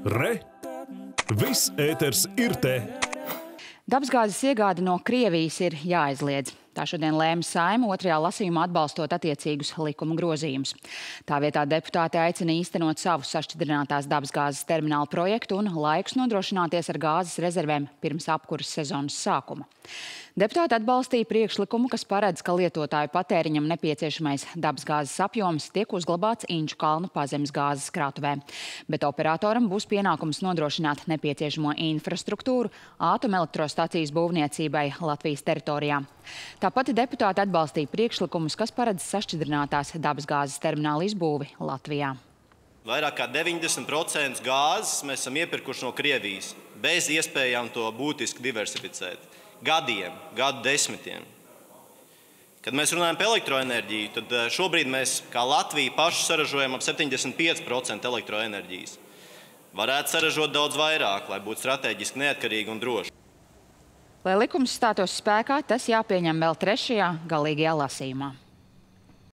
Re! Viss ēters ir te! Dabasgāzes iegāde no Krievijas ir jāaizliedz. Tā šodien lēma Saeima otrajā lasījumā atbalstot attiecīgus likuma grozījumus. Tā vietā deputāti aicina īstenot savu sašķidrinātās dabasgāzes terminālu projektu un laikus nodrošināties ar gāzes rezervēm pirms apkuras sezonas sākuma. Deputāti atbalstīja priekšlikumu, kas paredz, ka lietotāju patēriņam nepieciešamais dabasgāzes apjoms tiek uzglabāts Inču kalnu pazemes gāzes krātuvē. Bet operatoram būs pienākums nodrošināt nepieciešamo infrastruktūru atomelektrostacijas būvniecībai Latvijas teritorijā. Tāpat deputāti atbalstīja priekšlikumus, kas paredz sašķidrinātās dabasgāzes termināla izbūvi Latvijā. Vairāk kā 90% gāzes mēs esam iepirkuši no Krievijas, bez iespējām to būtiski diversificēt. Gadu desmitiem. Kad mēs runājam par elektroenerģiju, tad šobrīd mēs, kā Latvija, paši saražojam ap 75% elektroenerģijas. Varētu saražot daudz vairāk, lai būtu strateģiski neatkarīgi un droši. Lai likums stātos spēkā, tas jāpieņem vēl 3. galīgajā lasījumā.